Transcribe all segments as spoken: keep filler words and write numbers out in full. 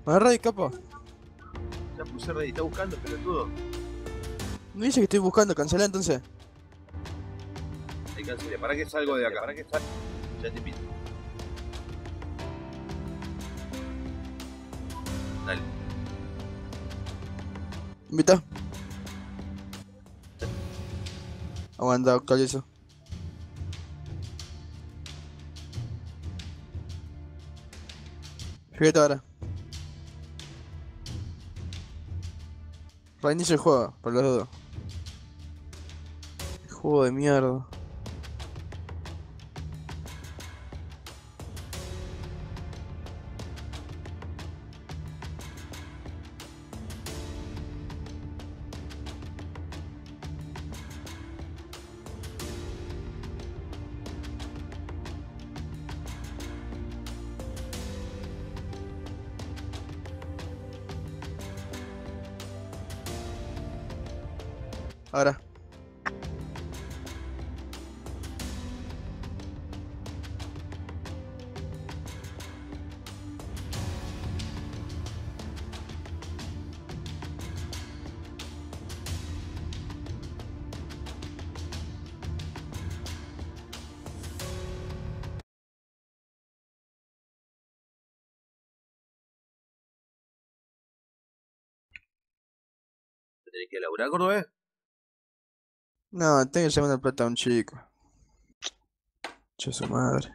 Agarra y capa. Ya puse ready, está buscando, pelotudo. No dice que estoy buscando, cancelá entonces. Ahí cancelé, para que salgo de acá, para que salgo. Ya te pido. Dale. Invita. Aguanta, calizo. Fíjate ahora. Reinicio el juego, por los dos. Juego de mierda. Ahora. ¿Tenés que laburar, Cordobés? No, tengo que llamar la plata a un chico. Che su madre.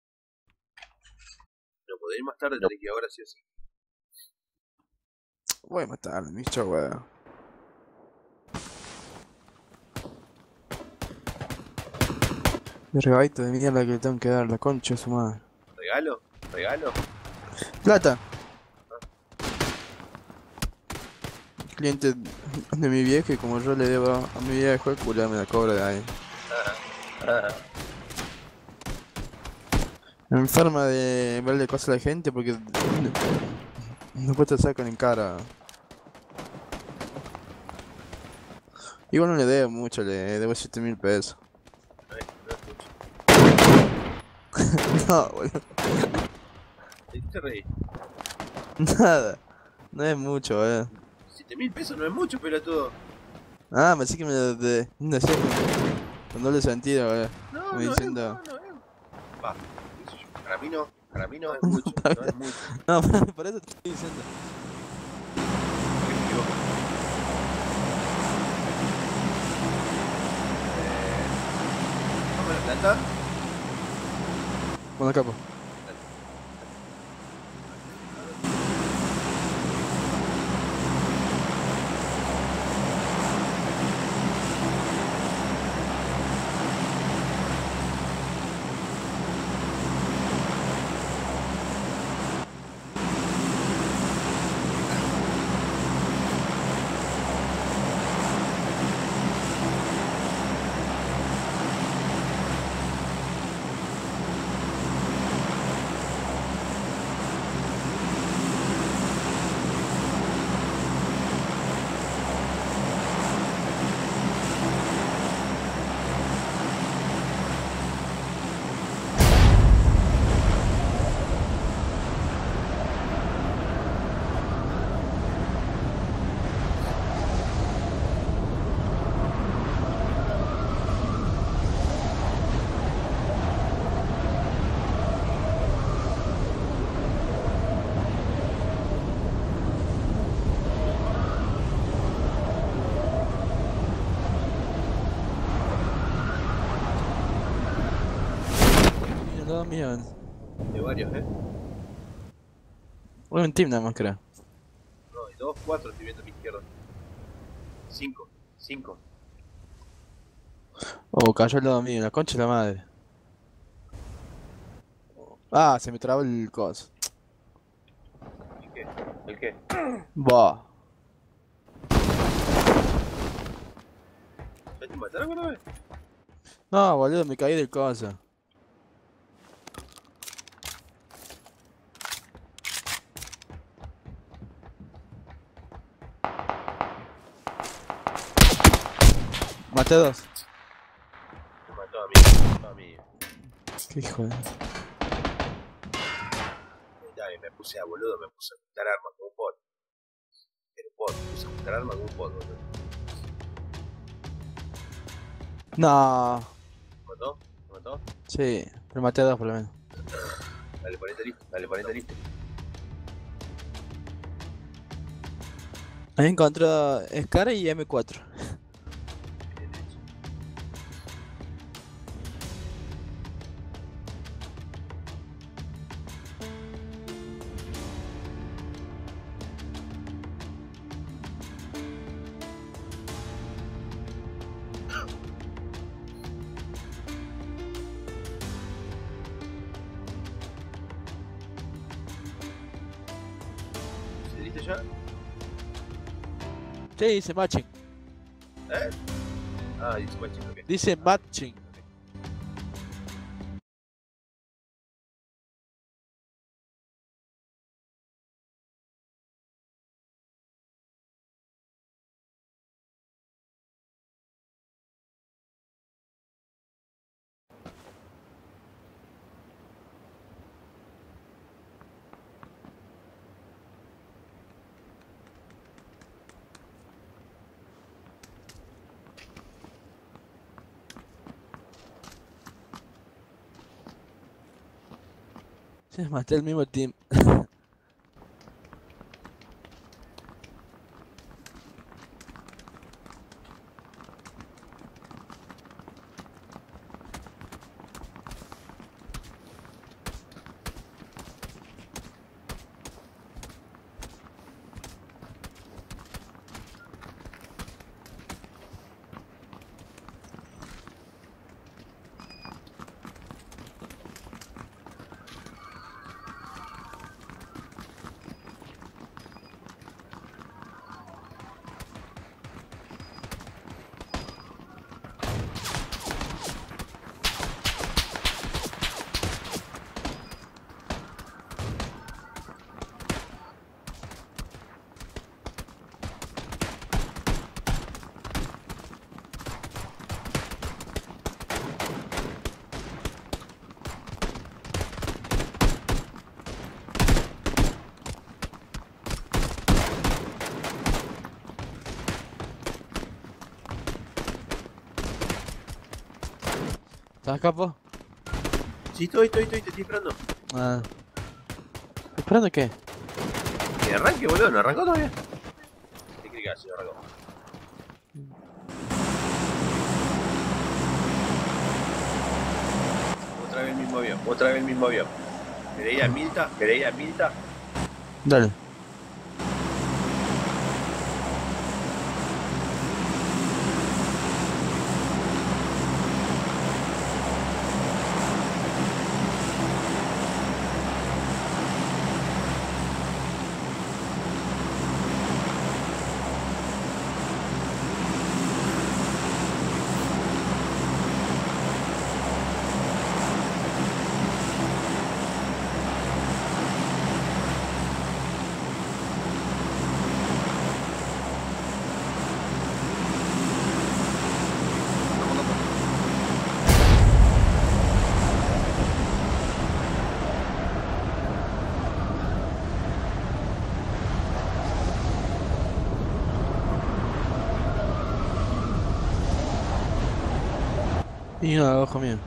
No podés ir más tarde, tenés que ir ahora sí o sí. Voy a matarle, bicho, weón. El regadito de mierda que le tengo que dar, la concha de su madre. ¿Regalo? ¿Regalo? Plata. Cliente de mi vieja y como yo le debo a mi viejo, el culo me la cobra de ahí. Enferma de verle cosas a la gente porque después te sacan en cara. Igual no le debo mucho, le debo siete mil pesos. No es, no es mucho. No, boludo. ¿De qué te reís? Nada. No es mucho, boludo. siete mil pesos no es mucho, pelotudo. Ah, me decís que me lo de. No sé, con doble sentido, boludo. No, Como no es, diciendo. no, no es. Va, qué sé yo. Para mí no, para mí no es mucho, no es mucho. No, por eso te estoy diciendo. ¿Qué me equivoco? Eh, ¿Vamos a la planta? Bueno, capo. Mira, dos millones. De varios, ¿eh? Un team nada más, creo. No, hay dos, cuatro estoy viendo a mi izquierda. Cinco, cinco. Oh, cayó al lado mío, la concha de la madre. Ah, se me trabó el coso. ¿El qué? ¿El qué? Bah. ¿Ya te mataron, Cordobés? No, boludo, me caí del coso. Maté dos. Me mató a mí, me mató a mí. Qué hijo de. Ya, y me puse a boludo, me puse a juntar armas con un bot. Pero bot, me puse a juntar armas con un bot, boludo. No. ¿Me mató? ¿Me mató? Sí, pero maté a dos por lo menos. Dale, ponete listo, dale, ponete listo. Ahí encontró Scar y M cuatro. Bien hecho. ¿Se listo ya? Sí, dice matching. ¿Eh? Ah, dice matching, ok. Dice matching. Sí, maté el mismo team. ¿Estás capo? Sí, estoy, estoy, estoy, te estoy esperando. Ah. ¿Esperando qué? Que arranque, boludo, no arrancó todavía. ¿Qué crees que hace? Arrancó. Otra vez el mismo avión, otra vez el mismo avión. Pereira Milta, Pereira Milta. Dale. Y uno abajo mío.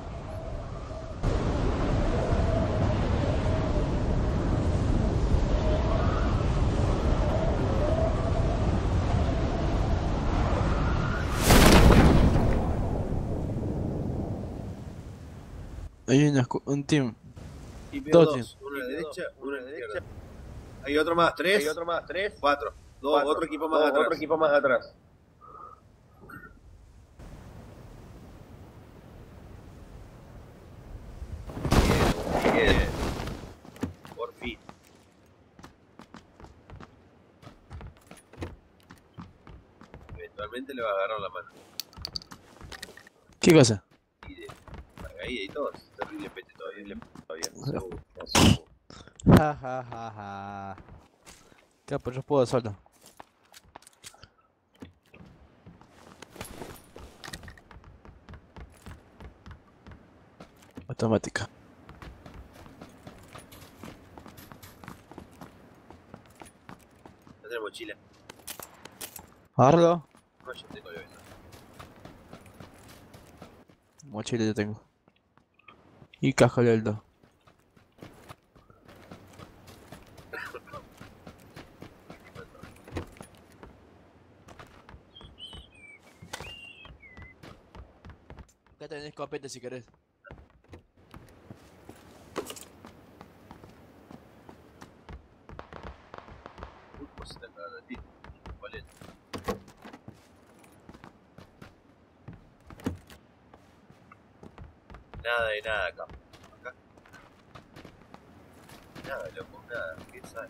Hay una escu- un team. Y veo Dos dos, teams. uno a la derecha, uno a la derecha. Hay otro más, tres. Hay otro más, tres. Cuatro. Dos, Cuatro. otro equipo más Dos, atrás. Otro equipo más atrás. Bien, bien. Por fin. Eventualmente le va a agarrar la mano. ¿Qué cosa? Y de ahí y todo. Es terrible pete todavía. Todavía. Seguro. Ja ja ja ja. Capo, yo puedo solo. Automática. mochila. Agárralo. No, yo tengo el eso. Mochila yo tengo. Y caja del dos. Acá tenés escopeta si querés. Uy, cómo se está cagando el tiro. ¿Cuál es? Nada de nada acá. Acá. Nada, loco, nada. ¿Qué sale?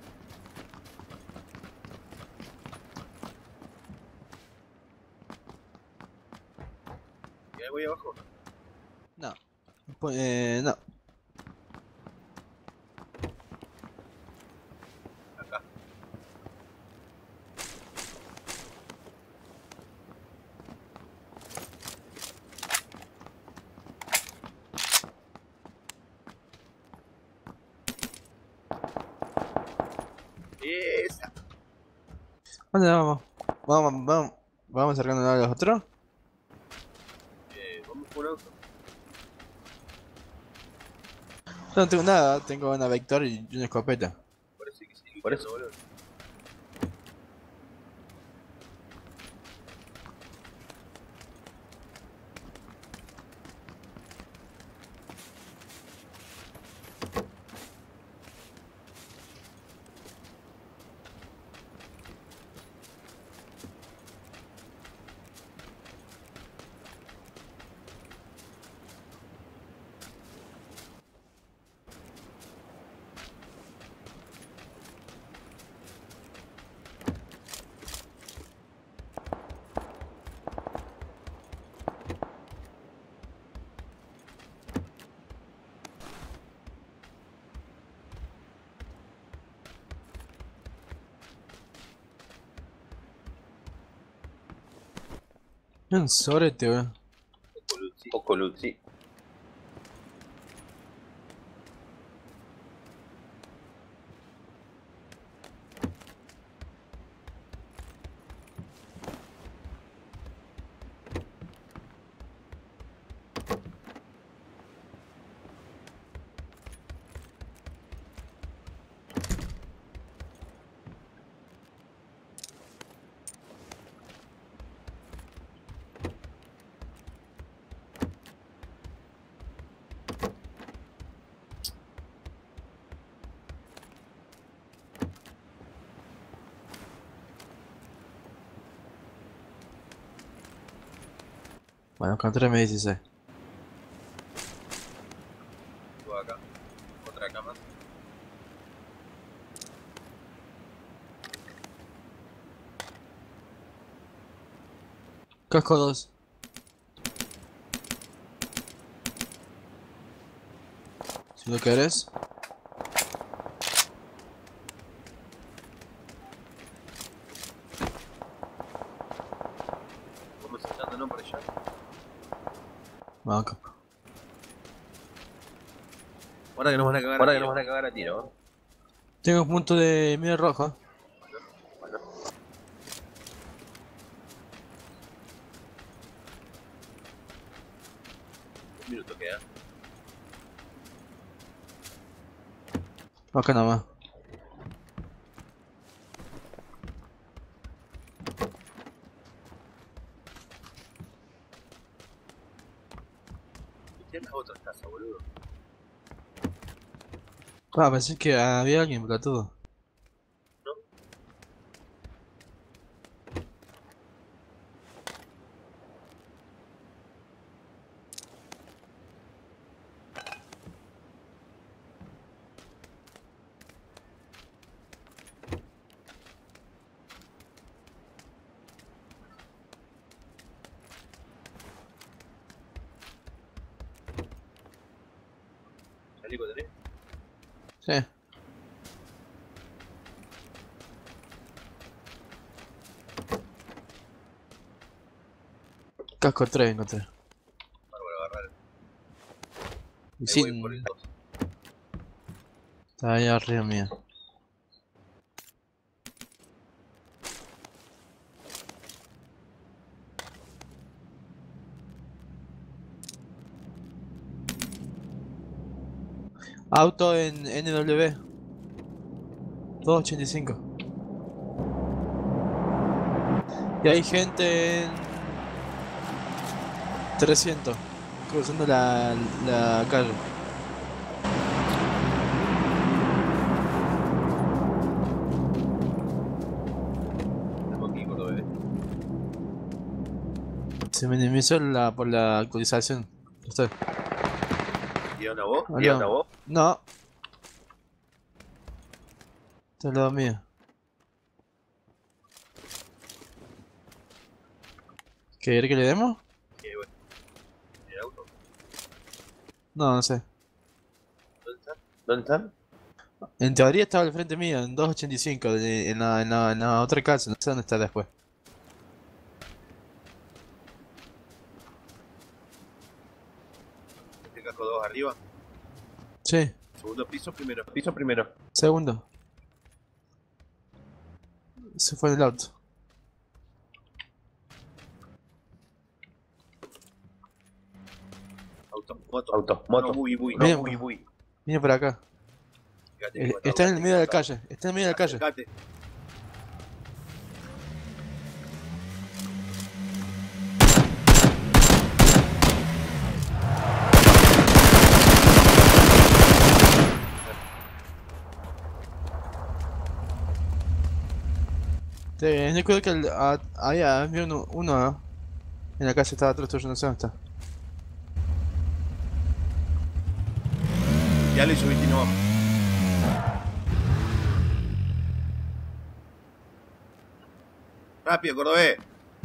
¿Y ahí voy abajo? No. Pues, eh, no. Acá. Esa. ¿Dónde vamos? Vamos, vamos. Vamos acercándonos a los otros. Eh, vamos por un auto. Yo no tengo nada, tengo una Vector y una escopeta. Parece que sí. Por eso. boludo. Un sorete, weón. Colucci. O Colucci. Bueno, encontré M dieciséis. Tú acá. Otra cama. Casco dos. Si lo querés. Vamos echándonos por allá. Vamos acá. Ahora que nos van a cagar. Ahora a que tiro. nos van a cagar a tiro. Tengo un punto de mira roja. Bueno, Un minuto queda. Acá nada más. ¿Qué es las otras casas, boludo? Ah, pensé que había alguien por acá todo. ¿No? ¿Salí con tenés? Sí. Casco tres encontré. Bárbaro, agarrar. Y Ahí voy sin. por el dos. Está ahí arriba mío. Auto en N W. doscientos ochenta y cinco. Y hay gente en trescientos. Cruzando la, la calle. Tenemos aquí, Cordobés. Se minimizó la, por la actualización. Estoy. ¿Y a vos? ¿Y anda vos? No. Este es el lado mío. ¿Querés que le demos? ¿Qué, bueno? ¿El auto? No, no sé. ¿Dónde está? ¿Dónde están? En teoría estaba al frente mío, en doscientos ochenta y cinco, de- en la, en la, en la otra casa, no sé dónde está después. Este casco dos arriba. Sí, Segundo piso, primero. Piso primero. segundo. Se fue en el auto. Auto, moto. Auto, moto. No, muy, muy. No, Bien. muy, muy. Viene por acá. Fíjate Eh, que matado, está en el fíjate medio de la que matado. calle, está en el medio de la calle. Acercate. Ten cuidado que el, a- ahí ah, vi uno, uno ah, en la calle estaba atrás tuyo, no sé dónde está. Ya le subiste y no vamos. Rápido, Cordobés.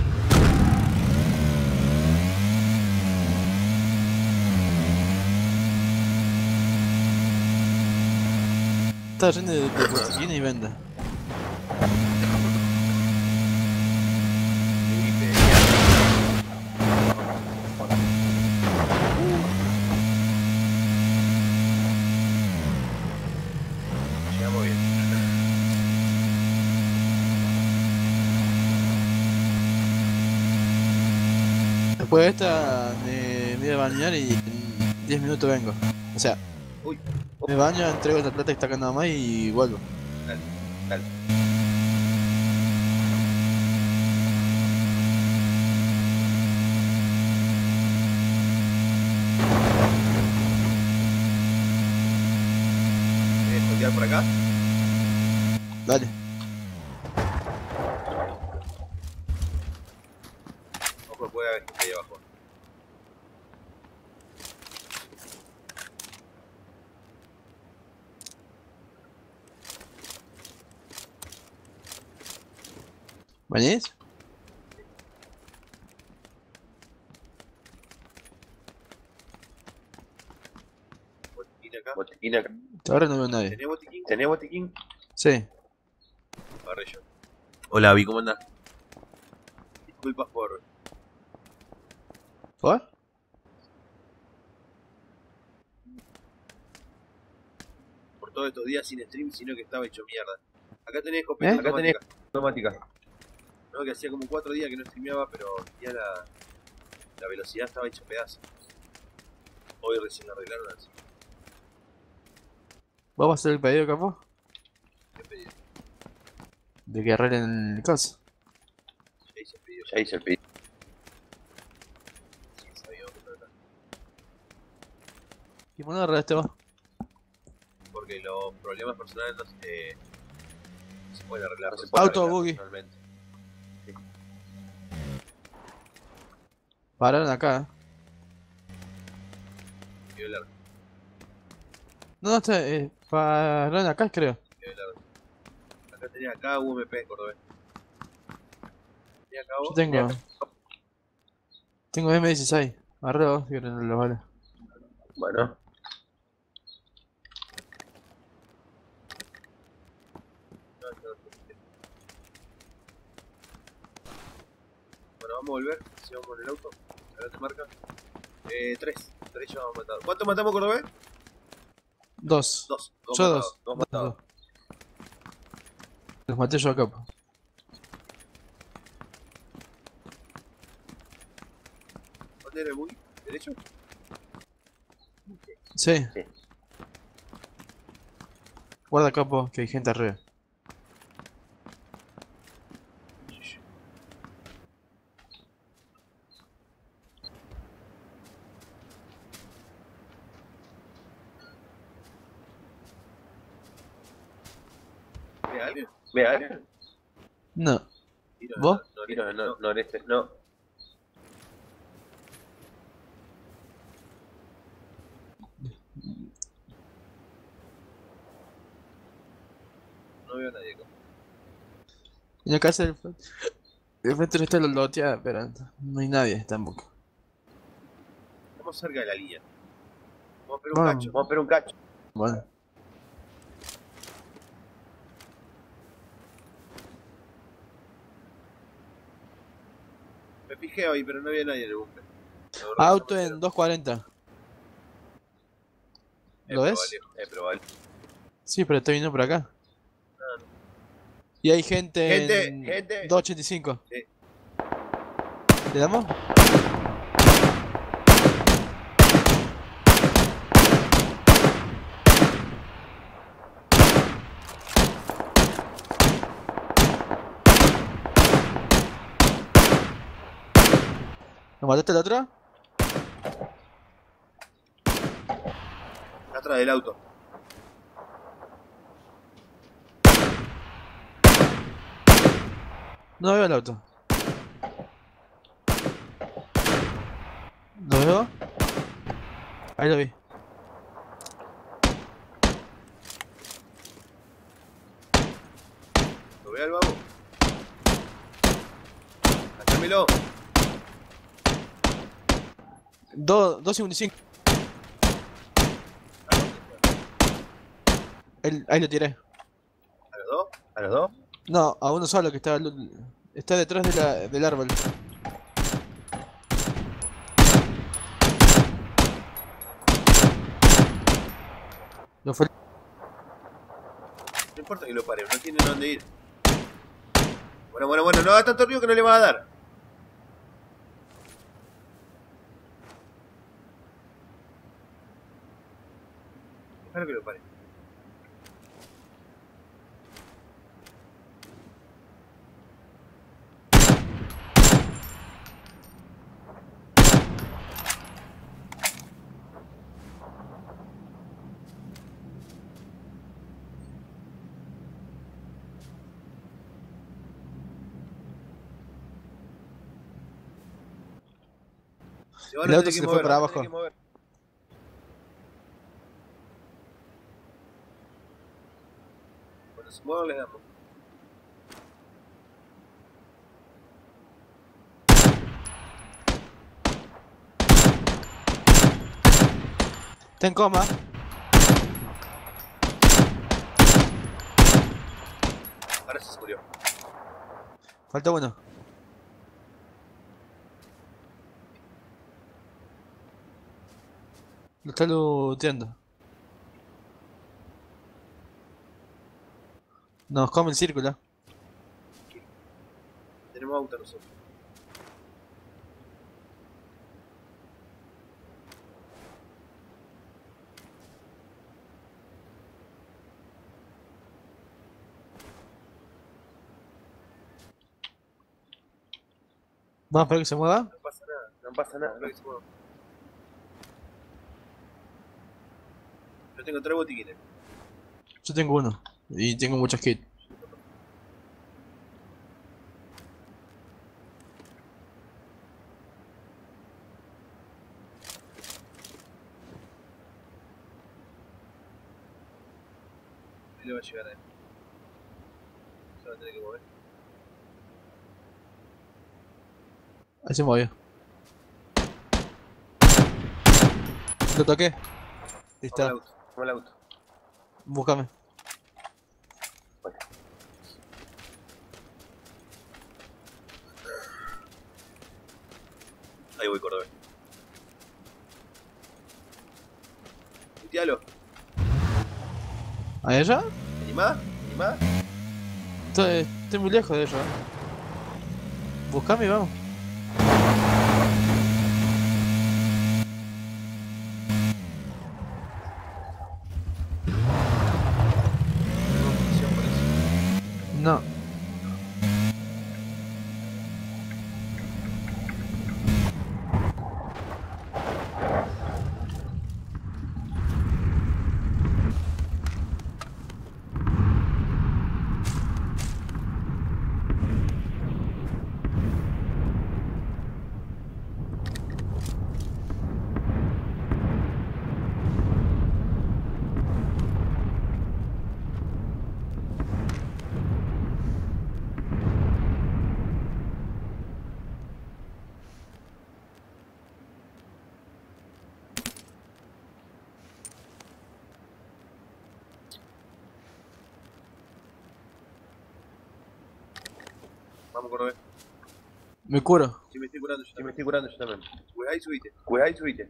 Está lleno de, de botiquines y venda. Llegamos bien. Después de esta me, me voy a bañar y en diez minutos vengo. O sea, Uy, me baño, entrego la plata que está acá nada más y vuelvo. dale, dale. ¿Querés voltear por acá? Dale. Ojo, puede haber gente ahí abajo. ¿Venís? Botiquín acá. Botiquín acá. Ahora no veo a nadie. ¿Tenés botiquín? ¿Tenés botiquín? Sí. Agarré yo. Hola, Vi, ¿cómo andás? Disculpas por... ¿Por? por todos estos días sin stream, sino que estaba hecho mierda. Acá tenés escopeta ¿Eh? Acá tenés automática. automática. No, que hacía como cuatro días que no streameaba, pero ya la, la velocidad estaba hecha pedazo. Hoy recién la arreglaron así. ¿Vamos a hacer el pedido, capo? ¿Qué pedí? De que arreglen el caso. Ya hice el pedido. Ya hice el pedido. Sí, sabía dónde tratar. ¿Y por dónde arreglaste vos? Porque los problemas personales no se, no se pueden arreglar. No se se puede Auto arreglar buggy. personalmente. Pararon acá, eh. Quedó largo, No, no, está, eh, pararon acá, creo. quedó largo. Acá tenés acá U M P, Cordobés. Tenés acá vos. Yo tengo. Tengo M dieciséis. Agarré dos, que eran los vale. Bueno, Bueno, vamos a volver. Si vamos en el auto. Ahora te marca. Eh, tres. Tres ya vamos matados. ¿Cuántos matamos, Cordobés? Dos. Dos. Dos Yo matados. dos. dos matados. Los maté yo acá, po. ¿Dónde era el buggy? ¿Derecho? Sí. Sí. Guarda capo, que hay gente arriba. ¿Ve a alguien? ¿Ve a alguien? No. Tiro ¿Vos? no, Tiro no, no, no, noreste, no. no veo a nadie acá. En la casa del frente. El frente no está la loteada, pero no hay nadie tampoco. Estamos cerca de la línea. Vamos a esperar un Vamos. cacho. Vamos a esperar un cacho. Bueno. Me fijé hoy, pero no había nadie en el búnker. Auto en doscientos cuarenta. ¿Lo ves? Es probable. Sí, pero está viniendo por acá. Y hay gente, Gente, en gente. doscientos ochenta y cinco. Sí. ¿Le damos? ¿Lo mataste el otro? Atrás del auto. No veo el auto. ¿Lo veo? Ahí lo vi. ¿Lo ve al babo? Hacémelo. dos cincuenta y cinco. El- ahí lo tiré. ¿A los dos? ¿A los dos? No, a uno solo que está, está detrás de la, del árbol. Lo fue. No importa que lo pare, no tiene dónde ir. Bueno, bueno, bueno, no haga tanto ruido que no le va a dar. Déjalo que lo pare. Se van El a auto tener se que le fue mover, para van a tener abajo. que mover. Cuando se muevan les damos. Está en coma. Ahora se murió. Falta uno. Lo está looteando. Nos come el círculo. Tenemos auto nosotros. Vamos a esperar que se mueva. No pasa nada. No pasa nada. Espera que se mueva. Yo tengo tres botiquines. Yo tengo uno. Y tengo muchas kits. Ahí le va a llegar a él. Se va a tener que mover. Ahí se movió. Lo toqué. Vamos Listo. al auto. Vamos al auto. Búscame. Bueno. Ahí voy, Cordobés. Putealo. ¿A ella? ¿Te animás? ¿Te animás? Estoy, estoy muy lejos de ella. Buscame y vamos. No. Vamos, Cordobés. Me curo. Sí, me estoy curando yo Sí, me también. estoy curando yo también. Cuidá y subite. Cuidá y subite.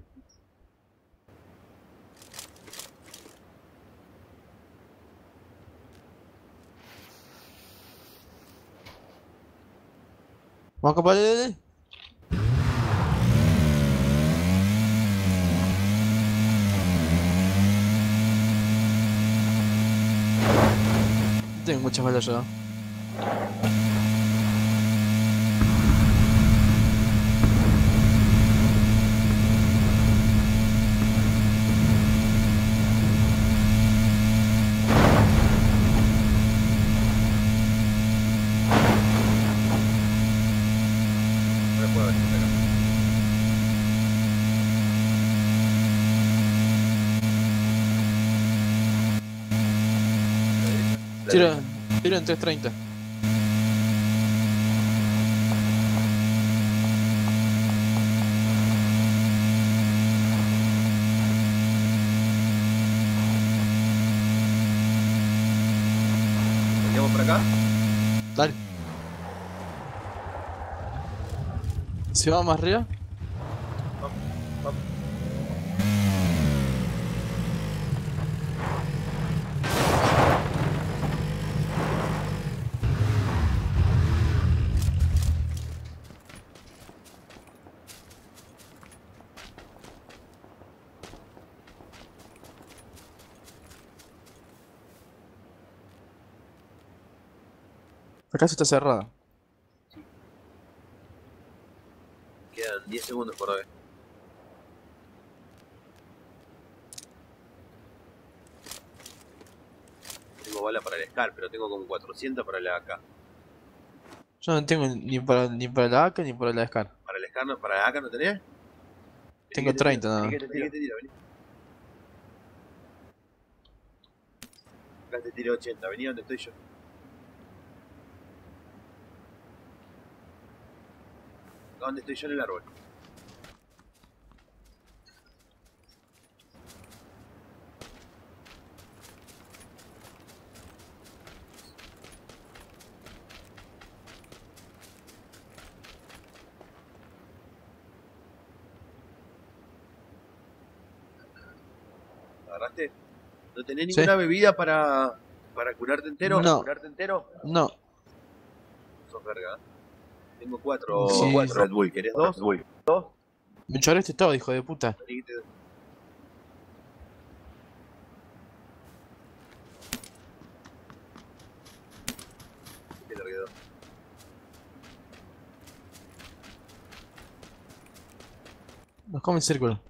Vamos a capaz. Tengo muchas balas ya. No la puedo ver, pero... La derecha. Tiro, tiro en trescientos treinta. ¿Veníamos por acá? Dale. Si vamos más arriba. Vamos, vamos. La casa está cerrada. Quedan diez segundos, Cordobés. Tengo bala para el Scar, pero tengo como cuatrocientos para la A K. Yo no tengo ni para, ni para la A K ni para la SCAR. ¿Para el Scar no, para la A K no tenés? Tengo treinta nada Vení más. que te tiro, vení que te tiro, vení. Acá te tiré ochenta, vení donde estoy yo. Acá donde estoy yo en el árbol. ¿Agarraste? ¿No tenés Sí. ninguna bebida para, para curarte entero? No. ¿Curarte entero? No. Sos verga. ¿Eh? Tengo cuatro, Sí. cuatro Red Bull. ¿Querés dos? Uy. Me choraste todo, hijo de puta. Vení que te doy. Te largué dos. Nos come el círculo.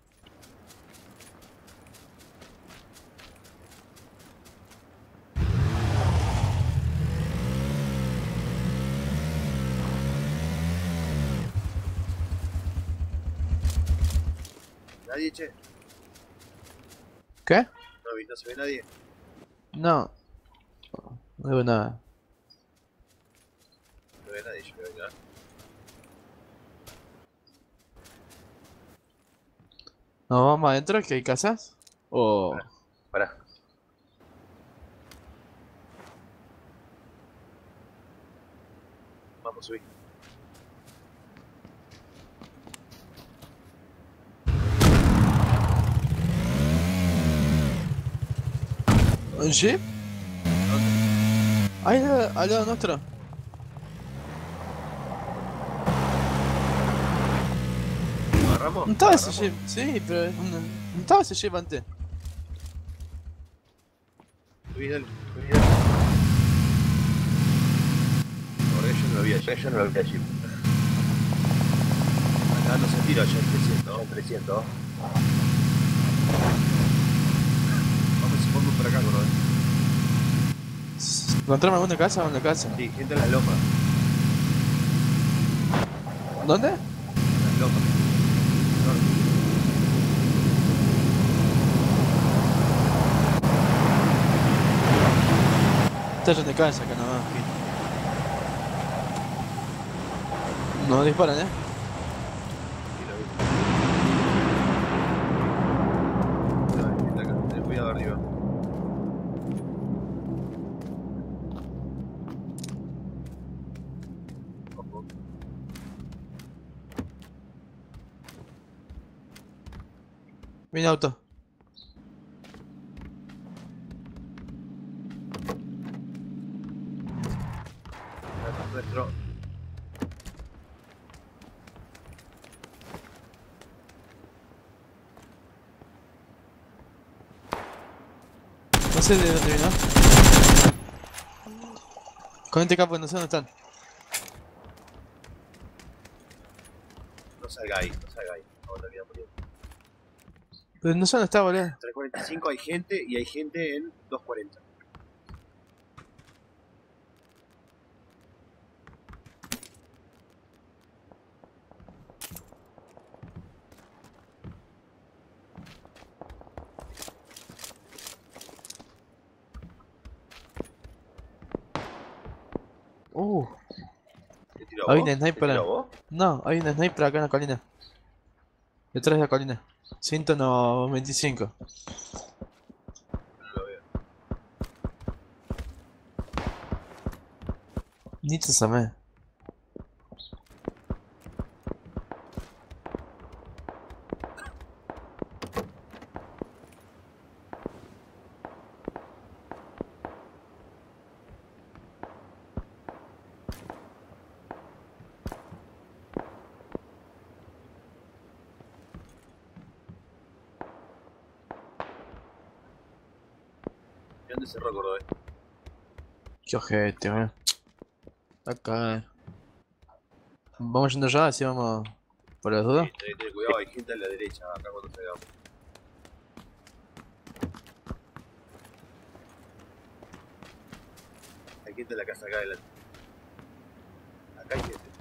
¿Nadie, che? ¿Qué? No, vi- no se ve nadie. No. No veo nada. No ve nadie, yo creo que acá. ¿Nos vamos adentro que hay casas? O... Pará. Vamos, subí. ¿Un jeep? Ahí al al lado nuestro. ¿Agarramos? No estaba ese ¿Agarramos? jeep, sí, pero no, no estaba ese jeep antes. Subí, dale, subí, dale. lo vi allí. Yo no lo vi allí. Acá no se tira allá en trescientos. Son trescientos. Vamos a poner por acá, ¿no? ¿Encontramos alguna casa o en la casa? Sí, gente en las lomas. ¿Dónde? En las lomas. Está lleno de casa acá nomás. No disparan, eh. Sí, lo vi. No, hay gente acá. Ten cuidado arriba. Ojo. Viene auto. Acá nuestro. No sé de dónde vino. Con este capo no sé dónde están. No salgáis, no salgáis. Vamos a terminar muriendo. Pero no sé dónde está, boludo. tres cuarenta y cinco hay gente y hay gente en dos cuarenta. Uh, ¿Te tiró hay vos? un ¿Te sniper. tiró vos? No, hay un sniper acá en la colina. Detrás de la colina. ciento veinticinco. No lo veo. Ni te sabes. ¿Y dónde cerró Córdoba? Qué ojete, boludo. Acá, eh. Vamos yendo ya, así vamos por las dudas. Sí, tenés que tener cuidado, hay gente a la derecha acá cuando salgamos. Hay gente en la casa acá adelante. Acá hay gente.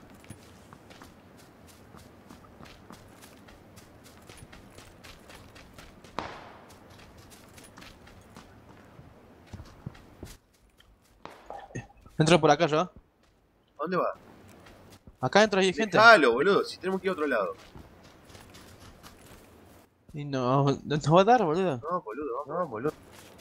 Entro por acá yo. ¿A dónde va? Acá dentro hay gente. Dejalo, boludo, si tenemos que ir a otro lado. Y no, no nos va a dar, boludo. No, boludo, vamos. No, boludo.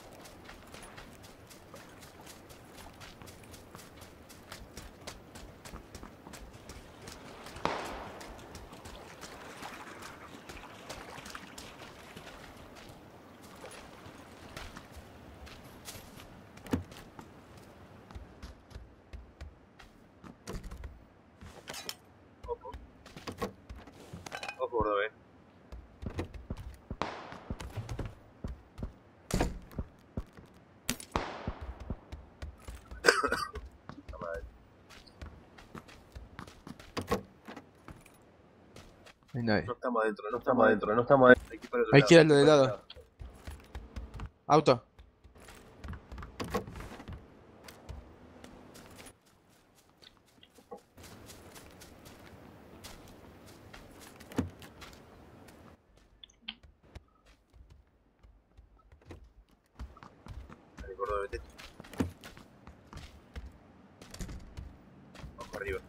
Ojo. Ojo, gordo, eh. Puta madre. No hay nadie. No estamos adentro, no No estamos estamos adentro. adentro, no estamos adentro. Hay que ir para otro Hay lado. que ir al de lado. Auto. Dale, gordo, vete. Vamos para arriba.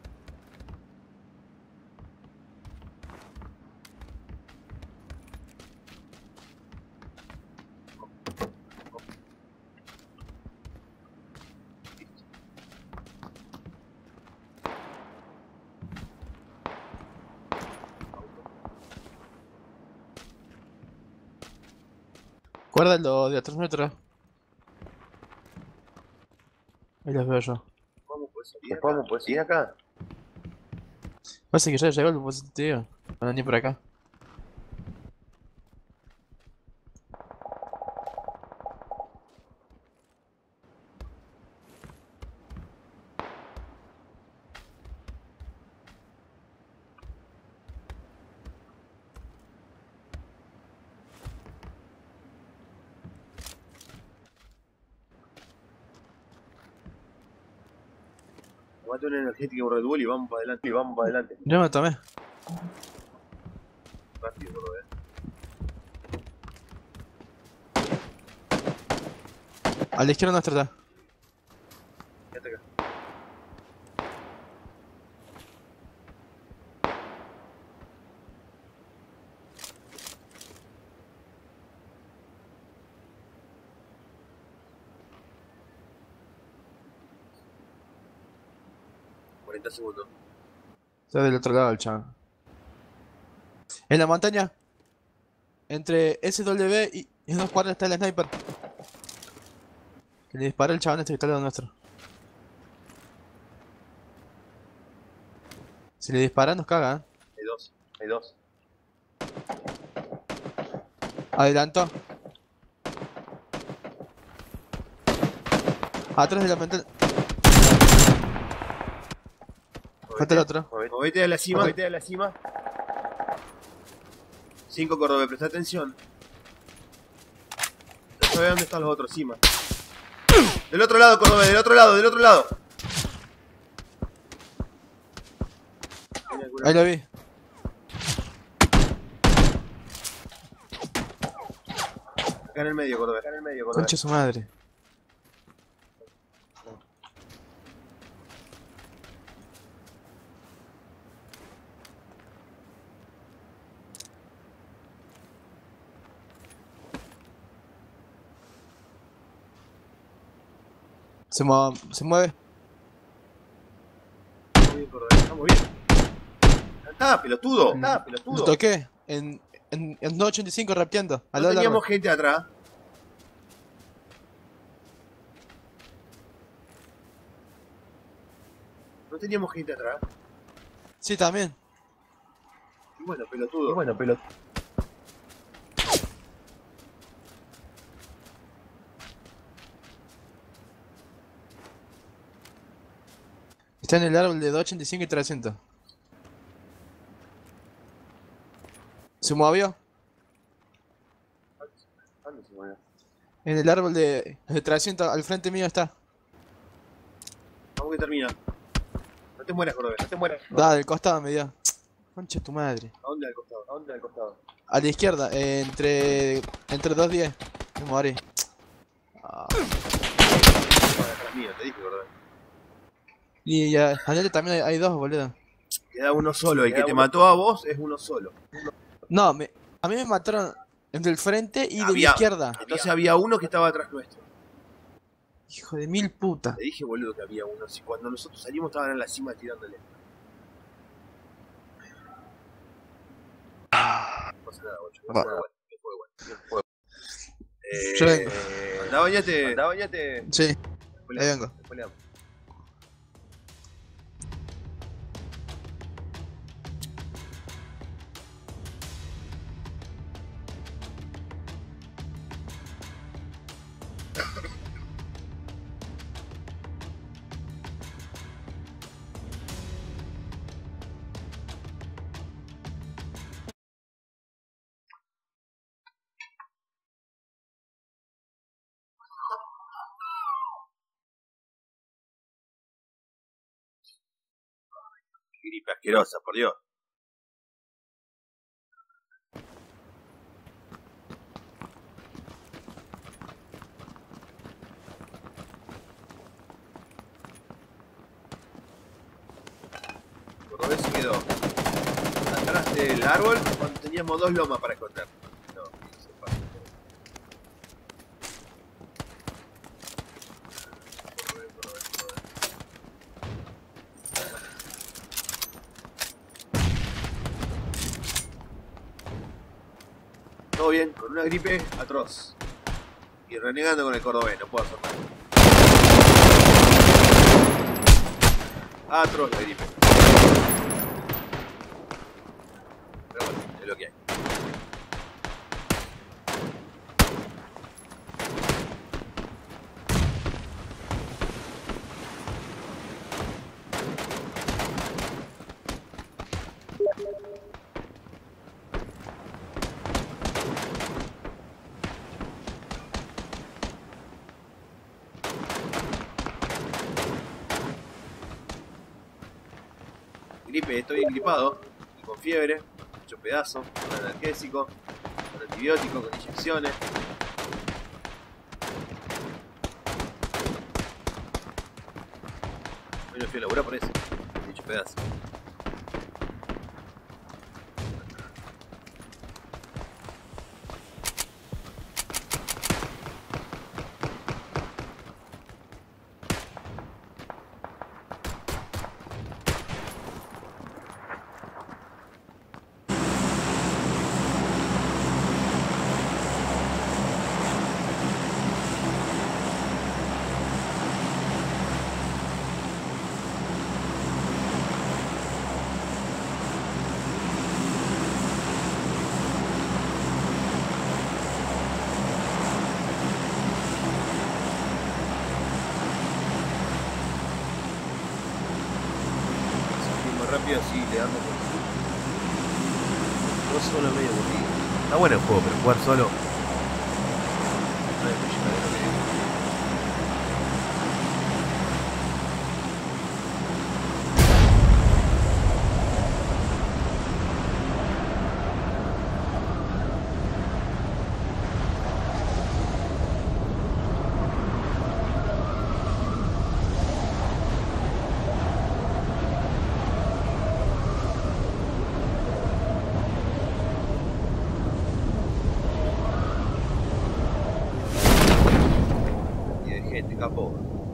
Listo. Guarda lo de atrás nuestro. Ahí los veo yo. ¿Cómo puedes salir? ¿Después me puedes ir acá? Parece que ya llegó el positivo. Van a venir por acá. Tomate una energética y un Red Bull y vamos para adelante. Y vamos para adelante. Yo me tomé. Rápido, Cordobés. A la izquierda nuestra está. Quédate acá. cuarenta segundos. Está del otro lado el chaval. En la montaña. Entre S W y, y dos cuadras está el sniper. Que le dispara el chaval este que está al lado nuestro. Si le disparan nos caga, ¿eh? Hay dos. Hay dos. Adelanto. Atrás de la ventana. Falta el otro. Movete. Movete a la cima. Movete a la cima. cinco Cordobés, presta atención. No sabés dónde están los otros, cima. Del otro lado, Cordobés, del otro lado, del otro lado. Ahí lo vi. Acá en el medio, Cordobés. Acá en el medio, Cordobés. Concha su madre. Se, mu se mueve. Estamos bien, Cordobés, estamos bien. ¡Ah, pelotudo! ¡Ah, Lo pelotudo! toqué. En, en, en dos ochenta y cinco rapeando. Al No lado del teníamos árbol. gente atrás. No teníamos gente atrás. Sí, también. Y bueno, pelotudo. Y bueno, pelota. Está en el árbol de doscientos ochenta y cinco y trescientos. ¿Se movió? ¿Dónde se mueve? En el árbol de, de trescientos, al frente mío está. Vamos que termina. No te mueras, Cordobés. No te mueras. Da, del costado me dio. Concha tu madre. ¿A dónde al costado? ¿A dónde al costado? A la izquierda, eh, entre. Entre dos diez. Me morí. Ah. Para atrás mío, te dije, Cordobés. Y ya, adelante también hay, hay dos, boludo. Queda uno solo. El Queda que te uno. mató a vos es uno solo. No, me, a mí me mataron entre el frente y de la Había- izquierda. Entonces había uno que estaba atrás nuestro. Hijo de mil puta. Te dije, boludo, que había uno. Si cuando nosotros salimos estaban en la cima tirándole. No pasa nada, bocho. No pasa Va. nada. Bien, fue bueno. Bien, fue bueno. Yo vengo. Eh, andá, bañate. Andá, bañate. Sí, Después ahí le- vengo. Después le damos. Qué gripe asquerosa, por Dios. Cordobés se quedó atrás del árbol cuando teníamos dos lomas para esconder. No, se pasa. Cordobés, Cordobés, Cordobés. Todo bien, con una gripe atroz. Y renegando con el cordobés, no puedo hacer nada. Atroz la gripe. Pero bueno, es lo que hay. gripe, estoy gripado, y con fiebre, hecho pedazo, con analgésico, con antibiótico, con inyecciones. Hoy no fui a laburar por eso, hecho pedazo. Rápido así, le damos con no solo medio aburrido. Está bueno el juego, pero jugar solo no es muy llevadero, que digo. Gente, capo.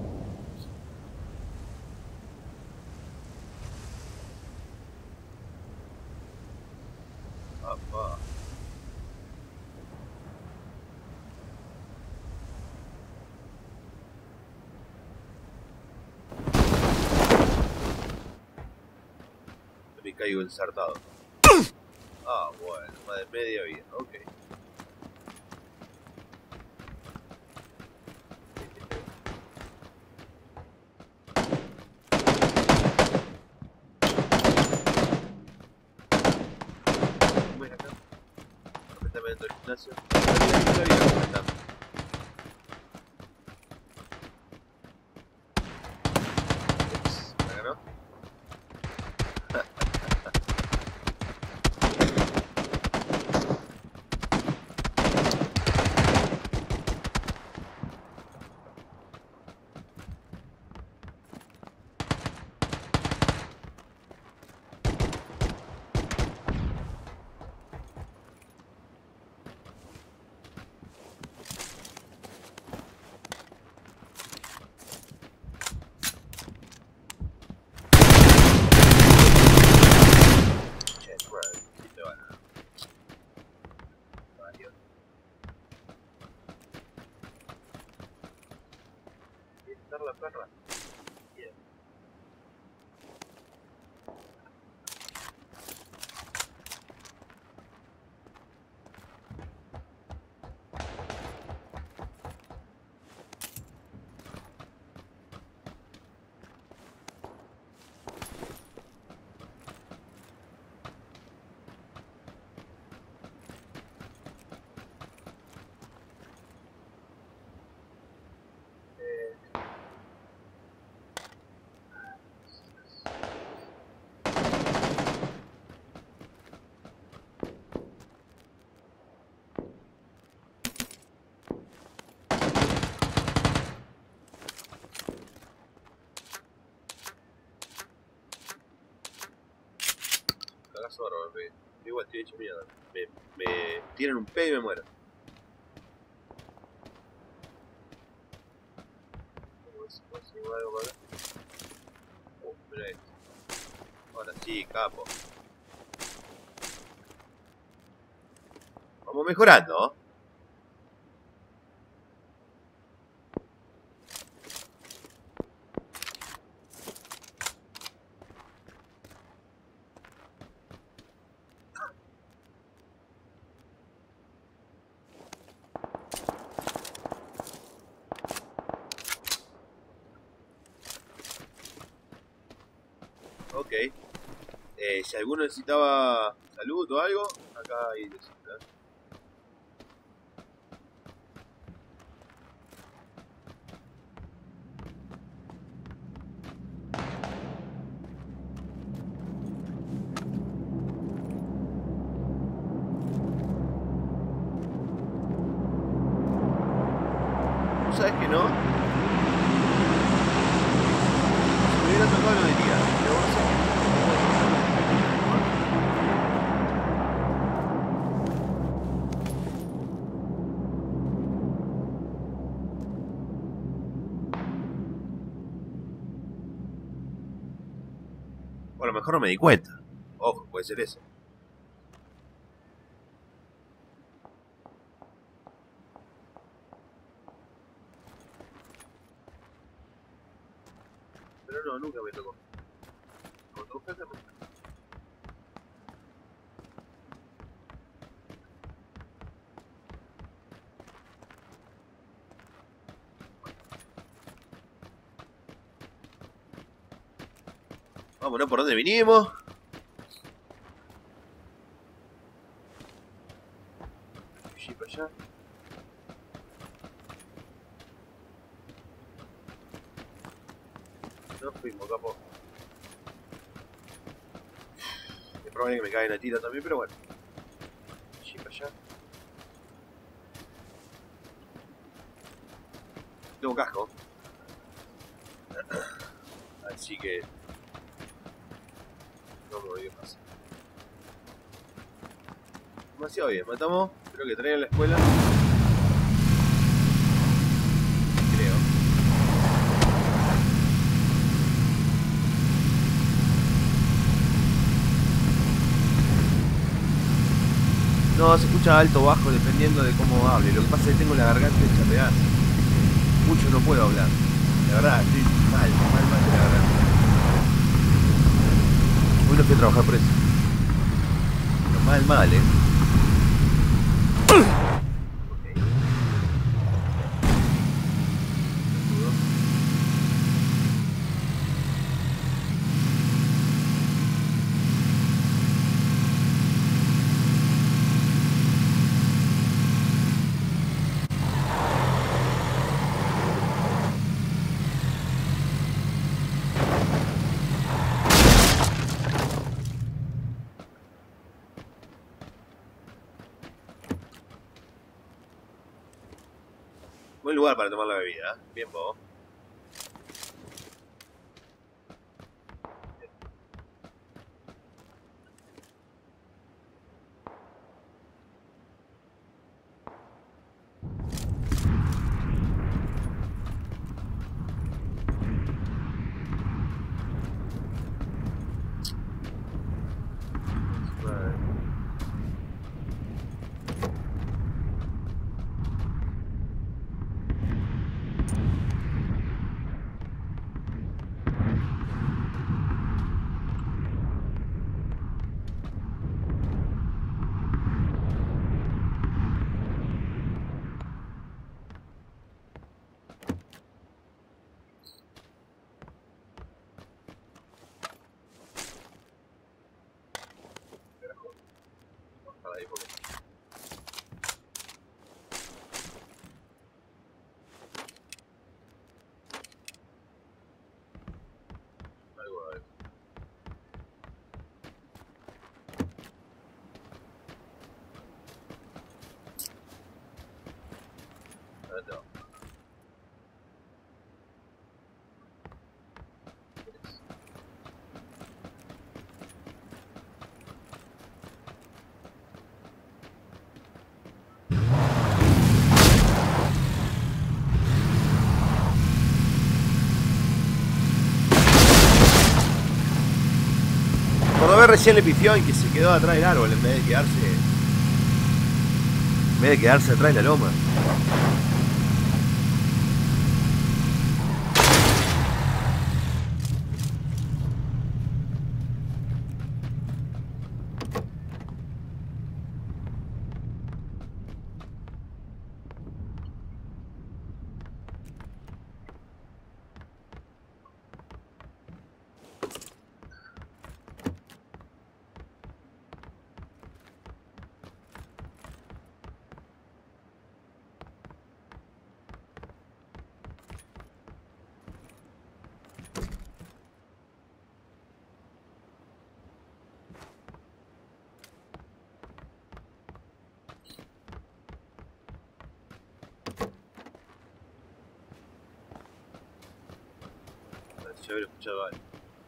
Papá. Me caigo ensartado. Ah, bueno, más de media vida, ok. Dentro del gimnasio. ¿Me ganó? La perra. Bien. Cagazo bárbaro, me, igual estoy hecho mierda. Me, me tiran un pedo y me muero. ¿Consigo algo para acá? Uh, mira esto. Ahora sí, capo. Vamos mejorando. Ok. Eh, si alguno necesitaba salud o algo, acá hay necesita. sabés que no. Si me hubiera tocado lo diría. Pero vos sabés que o a lo mejor no me di cuenta. Ojo, puede ser eso. Pero no, nunca me tocó. Cuando buscas la música. Vámonos por donde vinimos. Allí para allá. No fuimos, capo. Es probable que me caiga una tira también, pero bueno. Allí para allá. Tengo casco. Así que no me voy a pasar. Demasiado bien, matamos. Creo que traen a la escuela. Creo. No, se escucha alto o bajo dependiendo de cómo hable. Lo que pasa es que tengo la garganta hecha pedazos. Mucho no puedo hablar. La verdad, estoy mal, mal, mal de la garganta. Hoy no fui a trabajar por eso. Pero mal, mal, eh. Buen lugar para tomar la bebida, ¿eh? Bien, vos. Ahí porque... algo a ver. A ver, no. Cordobés recién le pifió y que se quedó atrás del árbol en vez de quedarse. En vez de quedarse atrás de la loma. escuché haber escuchado algo.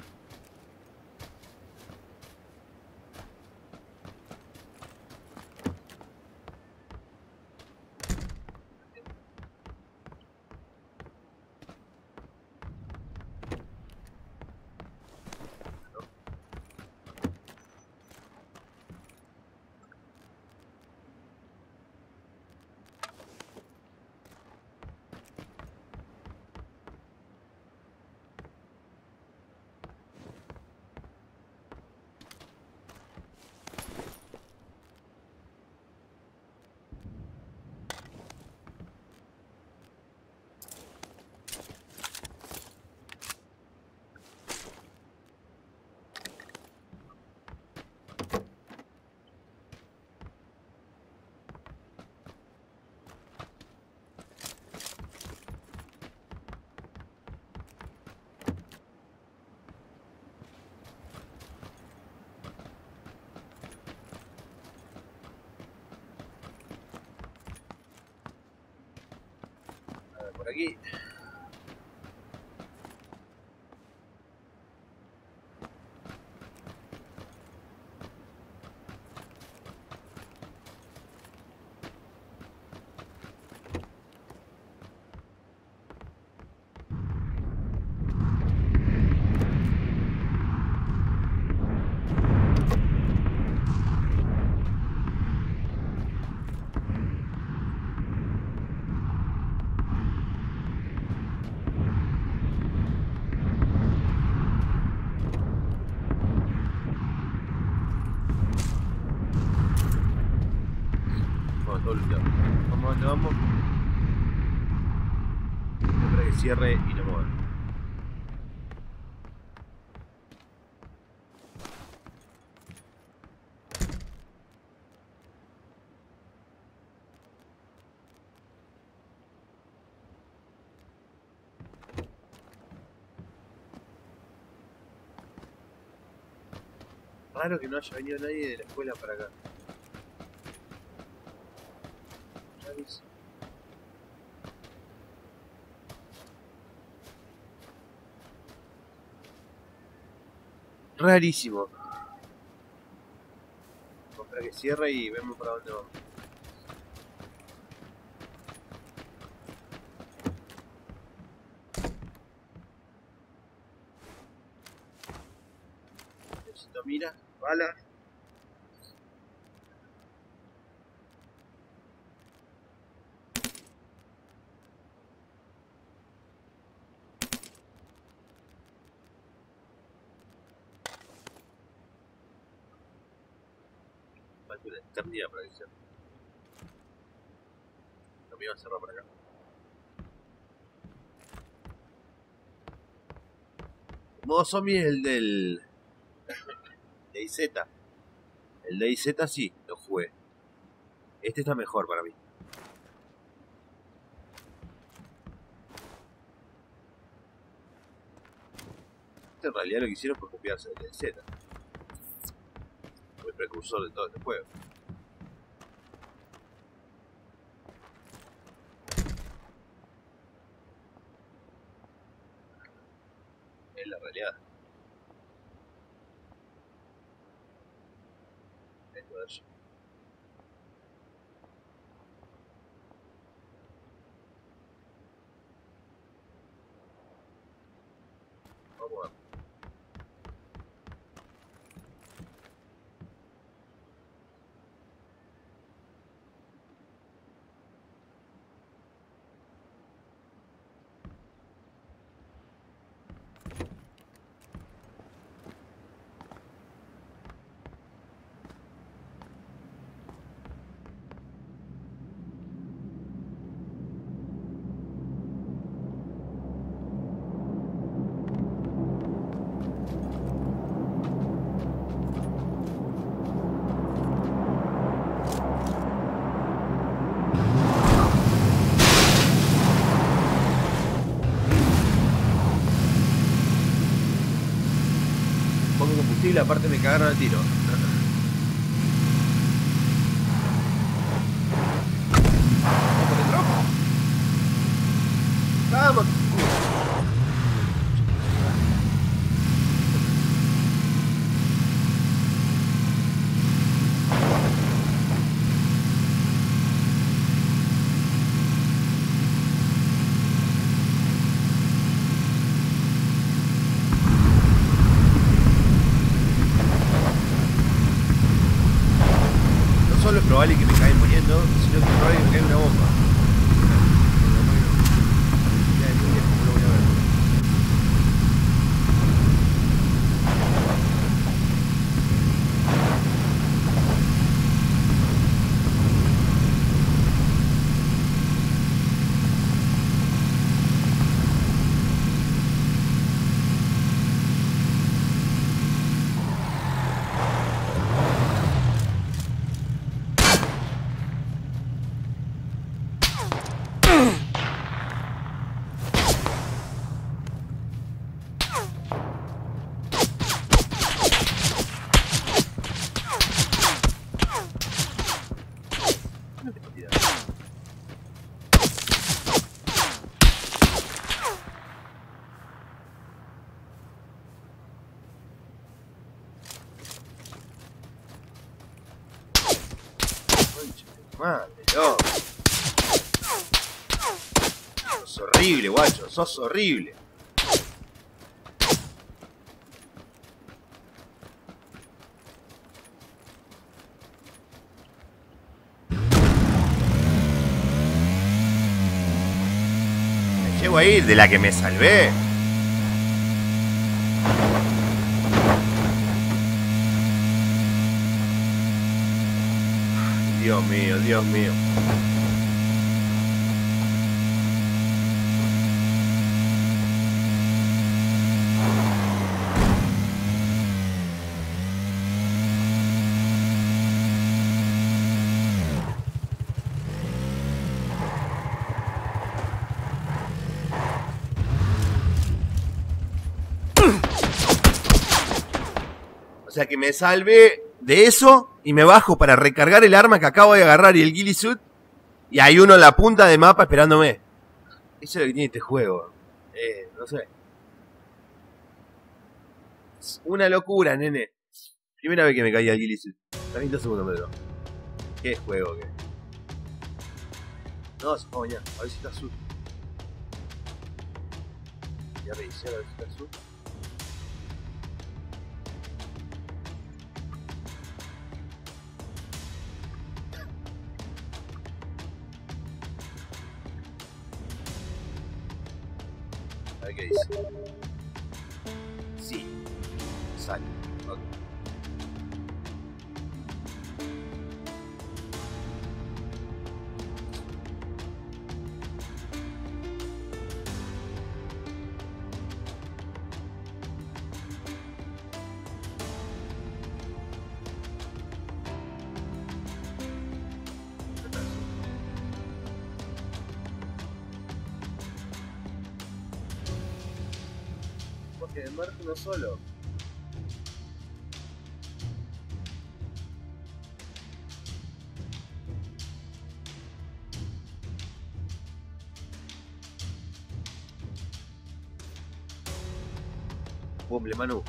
Por aquí. Vamos, ¿dónde vamos? Para que cierre y no mueva. Raro que no haya venido nadie de la escuela para acá. Rarísimo. Rarísimo. Vamos para que cierre y vemos para dónde vamos. Necesito mira, balas. Falta una eternidad para que cierre. No me iba a cerrar por acá. El modo zombie es el del D I Z. El D I Z sí, lo jugué. Este está mejor para mí. Este en realidad lo que hicieron fue copiarse del D I Z. Fue el precursor de todo este juego. Es la realidad. Esto es. Vamos a ver. Pongo combustible, aparte me cagaron al tiro. ¿Vamos por dentro? ¡Vamos! Madre, loco. Sos horrible, guacho, sos horrible. Me llevo a ir de la que me salvé. Dios mío, Dios mío. O sea que me salve de eso y me bajo para recargar el arma que acabo de agarrar y el ghillie suit. Y hay uno en la punta del mapa esperándome. Eso es lo que tiene este juego. Eh, no sé. Es una locura, nene. Primera vez que me caía el ghillie suit. treinta segundos, Pedro. Qué juego que. No, se fue mañana. A ver si está azul. Voy a revisar a ver si está azul. A ver qué dice. Sí. Sale. Ok. Porque de muerte uno solo. Bumble, Manu.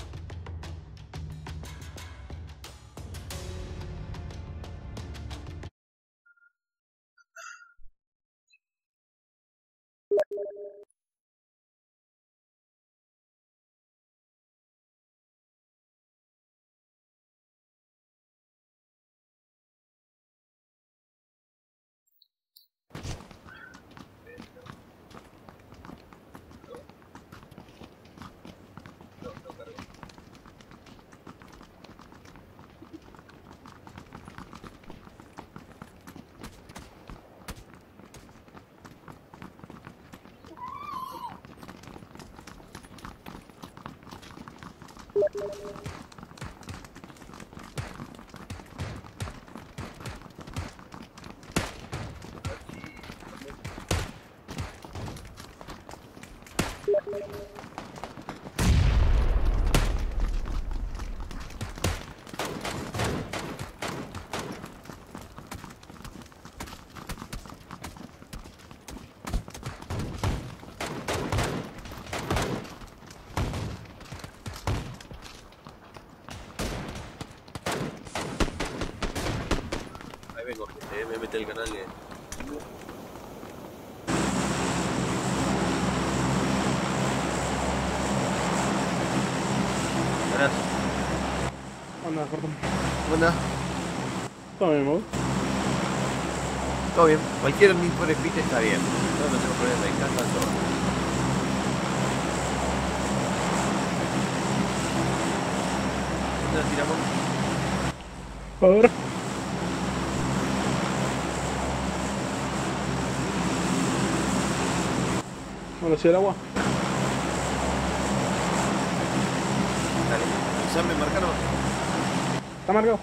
Vengo, gente, me mete el canal de... Buenas. Anda, cortón. ¿Cómo andás? Todo bien, vos. Todo bien. Cualquier Need for Speed está bien. No, no tengo problema, me encanta todo. ¿Dónde nos tiramos? A ver. Bueno, si el agua. Dale, avisame, marcanos. ¿Está marcado?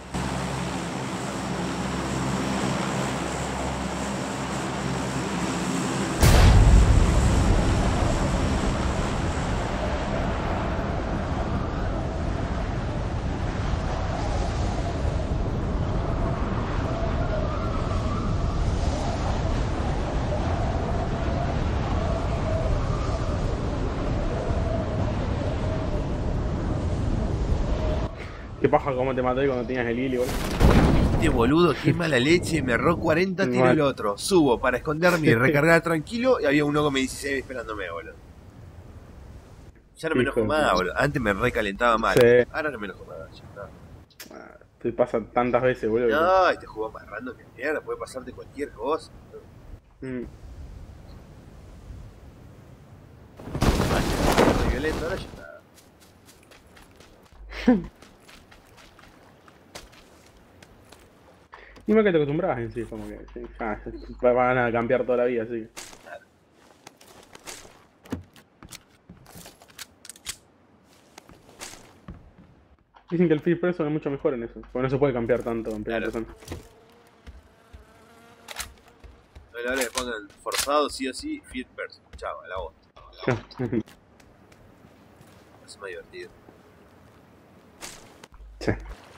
Qué paja cómo te maté cuando tenías el hilo, igual. Este boludo, qué mala leche, me erró cuarenta, tiro Mal. el otro. Subo para esconderme y recargar tranquilo y había uno con dieciséis esperándome, boludo. Ya no me Hijo enojo de más, puta. boludo. Antes me recalentaba mal. Sí. Ahora no me enojo más. Ya está. Ah, te pasa tantas veces, boludo. No, este juego más random que mierda, puede pasarte cualquier cosa. Mm. Soy violento, ahora ya está. Y más que te acostumbras en sí, como que sí, ah, van a cambiar toda la vida, así. Dicen que el first person es mucho mejor en eso, porque no se puede cambiar tanto en primera Claro. persona. No le hora que pongan forzado, sí o sí, fit person. Chao, a la voz. Es más divertido. Sí.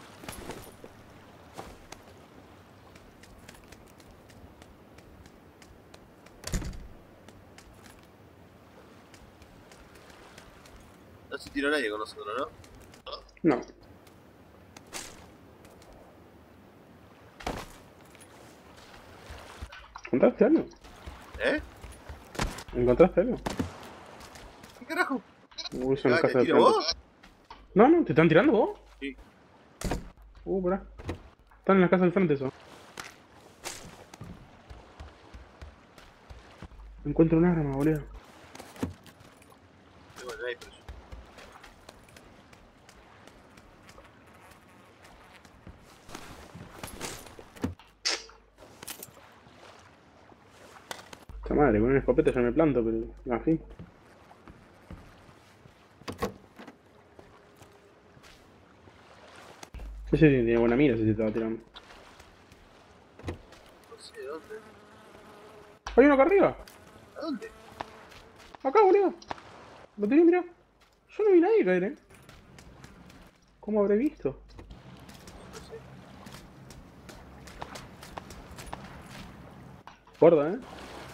No se tiró nadie con nosotros, ¿no? No. ¿Encontraste algo? ¿Eh? ¿Encontraste algo? ¿Qué carajo? Uy, eso en la Ah, casa ¿te de tiro frente. vos? No, no, ¿te están tirando vos? Sí. Uh, pará. Están en la casa del frente eso. Encuentro un arma, boludo. Tengo el sniper yo. Esta madre, con una escopeta ya me planto, pero así. Ese tiene buena mira, ese se estaba tirando. No sé dónde. Hay uno acá arriba. ¿A dónde? Acá, boludo. Lo tenía, mirá. Yo no vi nadie caer, eh. ¿Cómo habré visto? No sé. Gorda, eh.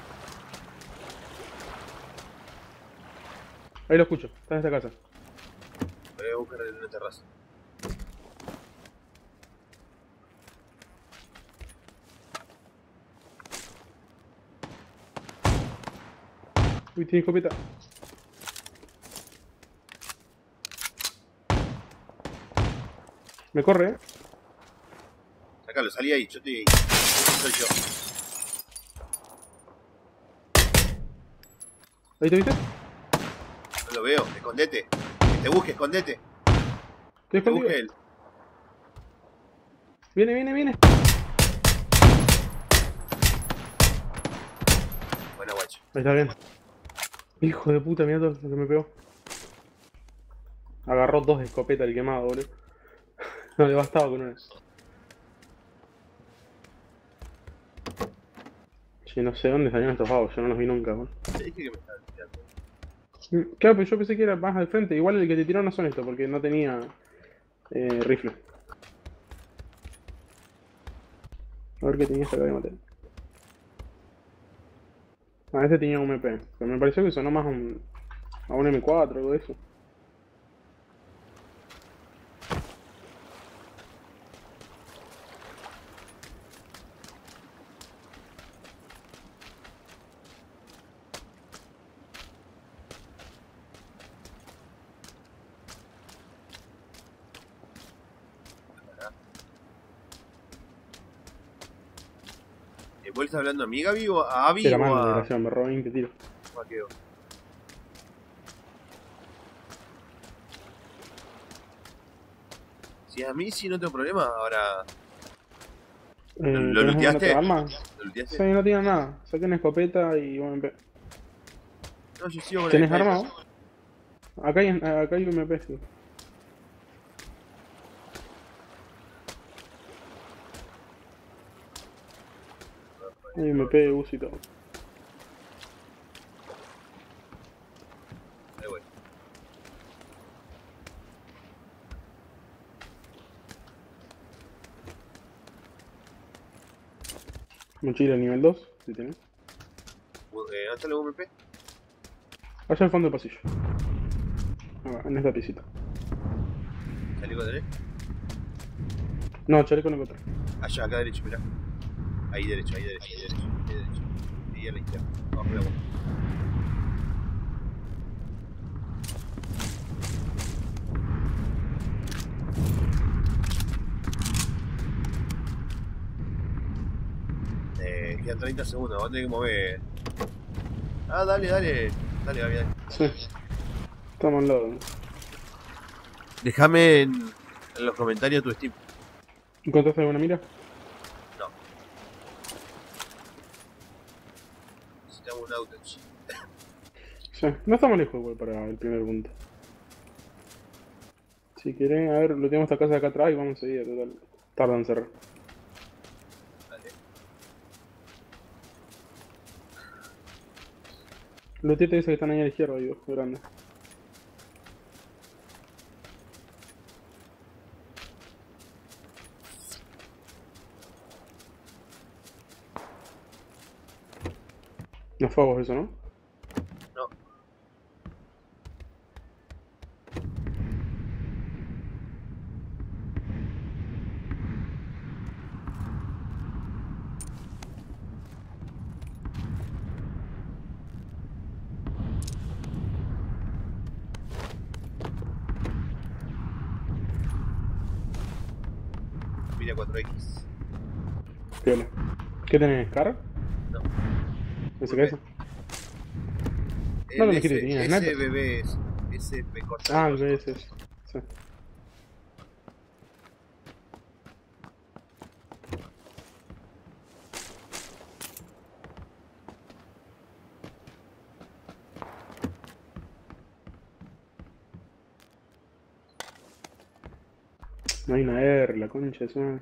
Ahí lo escucho, está en esta casa. Voy a buscar en una terraza. Uy, tiene escopeta. Me corre, eh. Sacalo, salí ahí, yo estoy ahí. Ese soy yo. Ahí te viste. No lo veo, escondete. Que te busque, escondete. Estoy Te escondido. busque él. Viene, viene, viene. Buena guacho. Ahí está bien. Hijo de puta, mira todo lo que me pegó. Agarró dos escopetas el quemado, boludo. No le bastaba con una. Che, no sé dónde salieron estos vagos, yo no los vi nunca, boludo. Te dije que me estaba tirando. Mm, Claro, pero yo pensé que era más al frente. Igual el que te tiró no son estos, porque no tenía eh, rifle. A ver qué tenía esta acá de matar. Ah, este tenía un M P. Pero me pareció que sonó más a un, a un M cuatro o algo de eso. Eh, ¿Vos le estás hablando a mi Gaby o a Abby De la o mano, a, desgraciado, me robó veinte tiros. o a Keo? Si es a mí, sí, no tengo problema. Ahora, Eh, ¿Lo ¿tenés looteaste? alguna otra arma? ¿lo looteaste? Sí, no tiene nada. Saqué una escopeta y un M P. No, yo sigo con el ¿Tenés sniper. arma vos? Acá hay, acá hay un M P, sí. Hay M P, U S y todo. Ahí voy. Mochila nivel dos, si tenés. Uh, Eh, ¿Dónde está el U M P? Allá al fondo del pasillo. Acá, en esta piecita. ¿Salí con él? No, chaleco no encontré. Allá, acá derecho, mirá. Ahí derecho, ahí derecho, ahí derecho, ahí derecho. Ahí a la izquierda. Vamos, mirá, vamos. Eh, quedan treinta segundos, vamos a tener que mover. Ah, dale, dale. Dale, Gaby, dale. Sí. Estamos al lado. Déjame en, en los comentarios tu Steam. ¿Encontraste alguna mira? No. Necesitamos un auto, chico. Sí. No estamos lejos igual para el primer punto. Si quieren, a ver, lo tenemos esta casa de acá atrás y vamos a seguir, total. Tarda en cerrar. Dale. Los tietos esos que están ahí a la izquierda, digo, grande. No fue a vos eso, ¿no? No. Mira cuatro equis. Piola. ¿Qué tenés? ¿Car? No. ¿Ese qué es? No, no me S, dijiste que tenías S neta. B B S. S P corta. Ah, el B S S. Sí. No hay una R, la concha de su madre.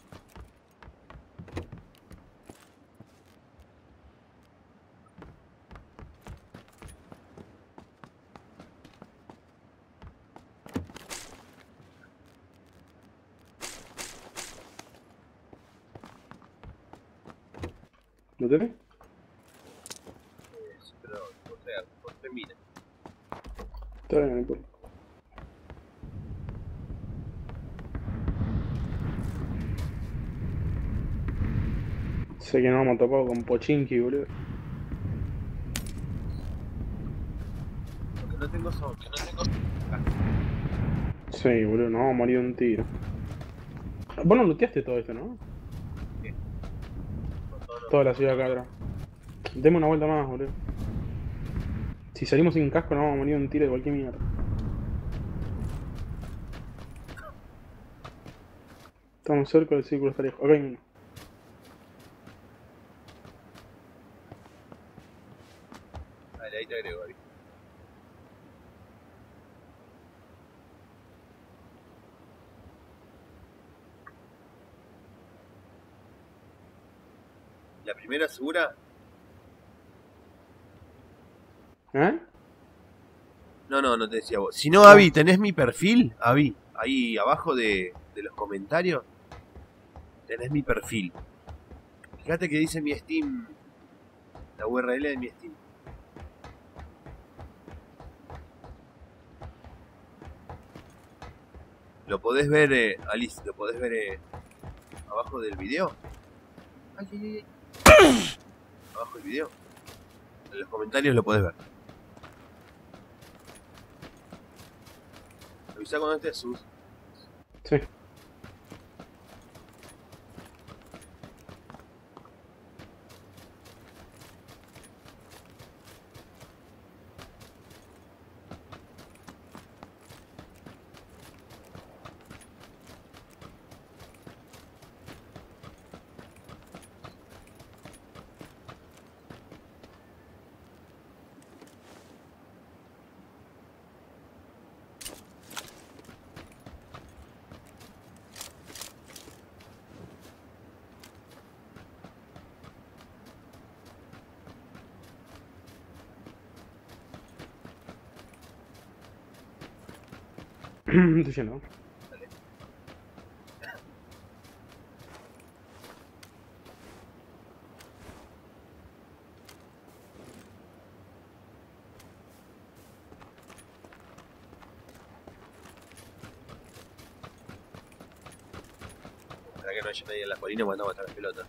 ¿Lo tenés? Pero encontré algo, encontré mina. Está bien, no importa. Sé que nos vamos a topar con Pochinki, boludo. Porque no tengo sound, que no tengo. Sí, boludo, nos vamos a morir de un tiro. Vos no looteaste todo esto, ¿no? ¿Qué? Con todo lo- Toda la ciudad acá atrás. Deme una vuelta más, boludo. Si salimos sin casco nos vamos a morir de un tiro de cualquier mierda. Estamos cerca del círculo, está lejos. Acá hay uno. Dale, ahí te agrego, Gaby. La primera segura. ¿Eh? No, no, no te decía vos. Si no, Avi, ¿tenés mi perfil? Avi, ahí abajo de, de los comentarios. Tenés mi perfil. Fíjate que dice mi Steam. La U R L de mi Steam. Lo podés ver, eh, Alice, lo podés ver eh, abajo del video. Ay, ay, ay. Abajo del video. En los comentarios lo podés ver. Avisa cuando estés sus. Sí. Estoy lleno. Hasta que no haya nadie en la colina, mandamos hasta las pelotas.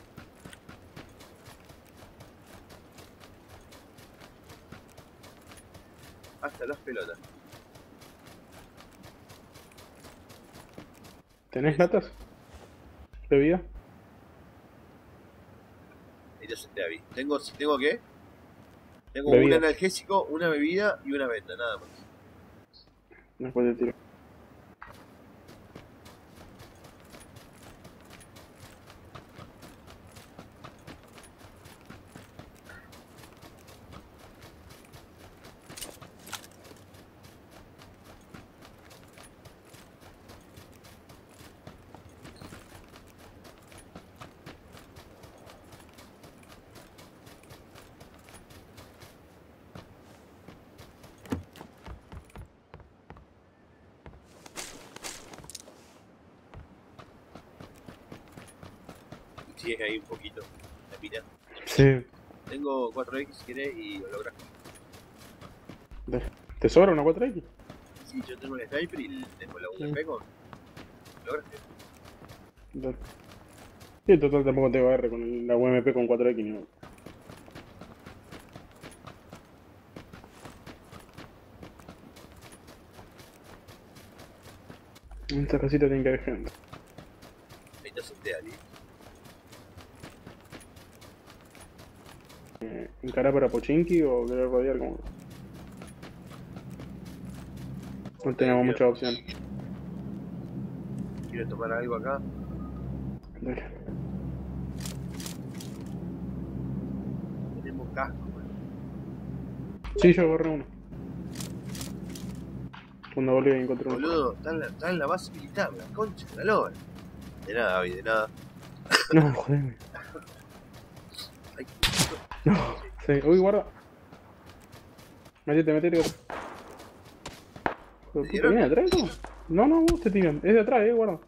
Hasta las pelotas. ¿Tenés latas? ¿Bebida? Ahí te senté, Avi. Tengo, ¿tengo qué? Tengo Bebida. un analgésico, una bebida y una venda, nada más. Después te tiro. Si es ahí un poquito, la mira. Sí. Tengo cuatro equis si querés y holográfico. ¿Te sobra una cuatro equis? Sí, yo tengo el sniper y tengo la U M P con holográfico. Dale. Sí, en total tampoco te va a agarrar con el- la U M P con cuatro equis, ¿no? En esta casita tiene que haber gente. Ahí te senté, Ali. Eh, ¿Encarar para Pochinki o querer rodear como? No tenemos muchas opciones. Quiero tomar algo acá. Dale. Tenemos casco, boludo. Sí, yo agarré uno. Cuando volví encontré uno. Boludo, está en, la, está en la base militar, la concha de la lora. De nada, Avi, de nada. No, jodeme. Ay, No. Sí. Uy, guarda. Metete, metete. Hijo de puta, dieron? ¿viene de atrás? No, no, no, vos te tiran. Es de atrás, eh, guarda.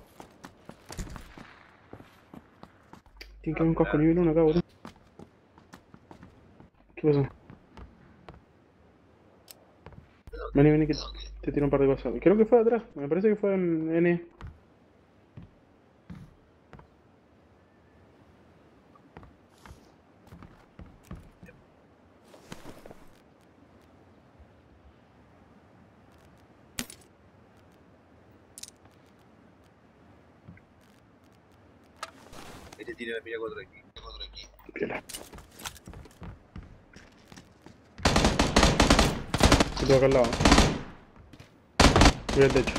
Tiene que haber un casco nivel uno acá, boludo. ¿Qué pasó? Vení, vení, que te tiro un par de cosas. Creo que fue de atrás. Me parece que fue en N. este tiene la mira cuatro equis. cuatro equis. Piola. Estoy acá al lado. Voy al techo.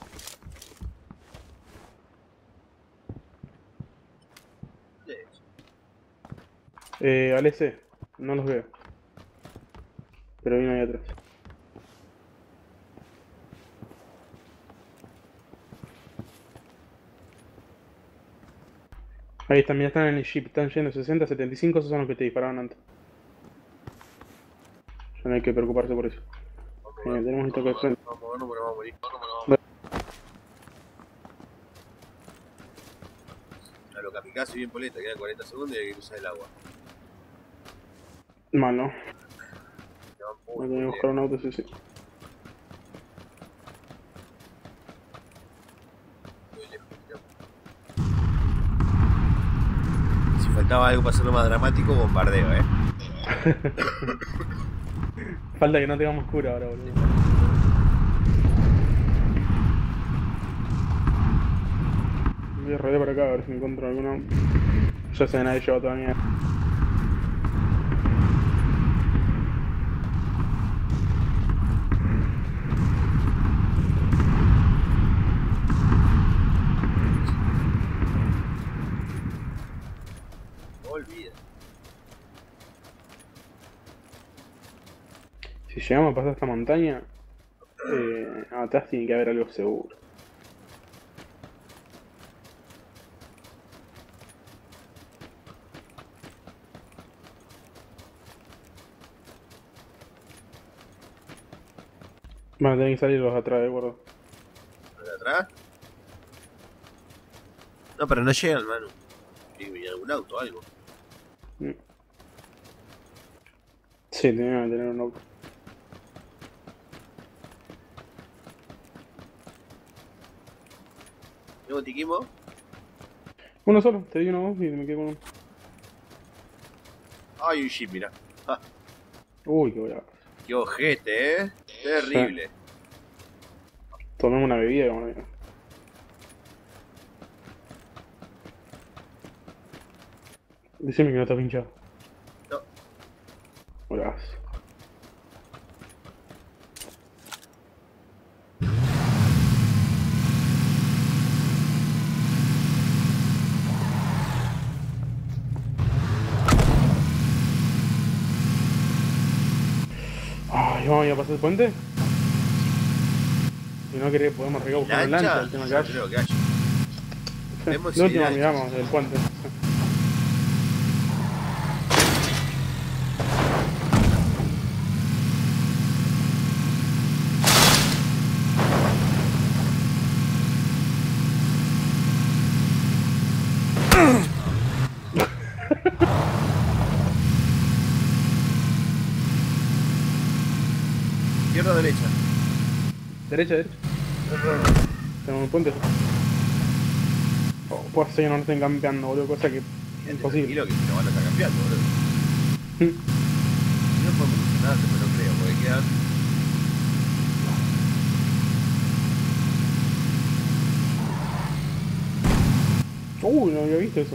¿Qué es? Eh, al S. No los veo. Pero vino ahí atrás. Ahí están, mira, están en el jeep. Están yendo sesenta, setenta y cinco. Esos son los que te disparaban antes. Ya no hay que preocuparse por eso. Vamos, Eh, vamos, tenemos esto que de frente. vamos, vamos, no vamos a morir. No, no, no, vamos. A lo kamikaze bien poleta, quedan cuarenta segundos y hay que cruzar el agua. Mal, ¿no? Se van Voy muy, a tener muy que buscar un auto, sí, sí. lejos, muy lejos, digamos. Si faltaba algo para hacerlo más dramático, bombardeo, eh. Falta que no tengamos cura ahora, boludo. Voy a rodear para acá a ver si encuentro alguno. Ya se nadie lleva toda la mierda. No olvides. Si llegamos a pasar esta montaña, eh, atrás tiene que haber algo seguro. Van a tener que salir los de atrás, de acuerdo. ¿Los de atrás? No, pero no llegan, mano. Tiene que venir algún auto o algo. Mm. Sí, tenían que tener un auto. ¿Tengo tiquimo? Uno solo, te di uno vos y me quedé con uno. Ay, un jeep, mirá. Ah, Uy, qué bola. qué ojete, eh. Terrible. Tomemos una bebida y vamos a ver. Decime que no estás pinchado. No. Hola. Ay, vamos a ir a pasar el puente. Si no querés podemos arreglar buscar una lancha, ¿Lancha? el tema que No hay. creo que haya. Vemos La si última lancha. miramos del puente. Izquierda o derecha. Derecha, derecha. Tenemos un puente. Oh, puede ser que no nos estén campeando, boludo, cosa que es imposible. Tranquilo que se lo van a estar cambiando, boludo. Si no podemos funcionar, pero no creo, porque quedan. Uy, no había visto eso.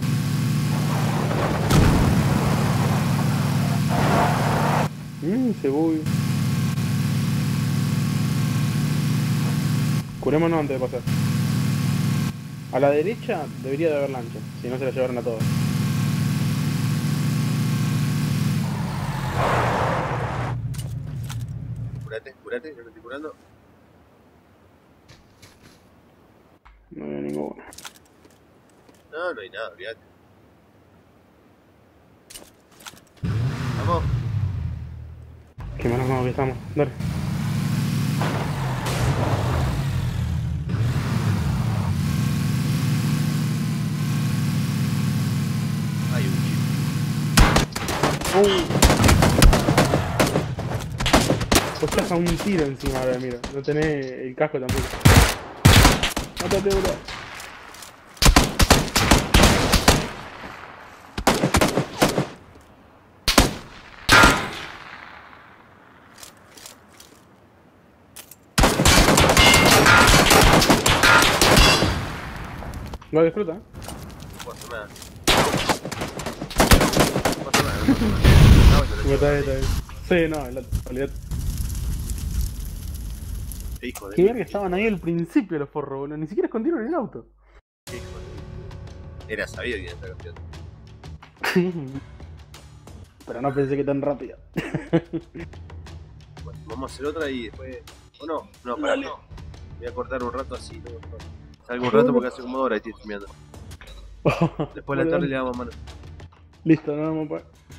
Mmm, cebolla. Curémonos antes de pasar. A la derecha debería de haber lancha, si no se la llevaron a todos. Curate, curate, yo me estoy curando. No veo ninguna. No, no hay nada, olvídate. Vamos. Qué malos manos que estamos. Dale. Hay un chip. Uh. Vos estás a un tiro encima ahora, mira. No tenés el casco tampoco. Mátate, boludo. Lo disfruta, ¿eh? No puedo hacer nada. No puedo hacer nada, no puedo hacer nada. No, yo Está le bien, está bien. Sí, no, la olvidate. Qué hijo de Qué mí, verga estaban ahí al principio los forros, boludo. Ni siquiera escondieron el auto. qué hijo de mí. Era sabido quién está campeón. Pero no pensé que tan rápido. Bueno, vamos a hacer otra y después. ¿O no? No, para no. Voy a cortar un rato así, no, no. Salgo un rato porque hace como hora y estoy streameando. Después de la tarde le damos mano. Listo, no vamos a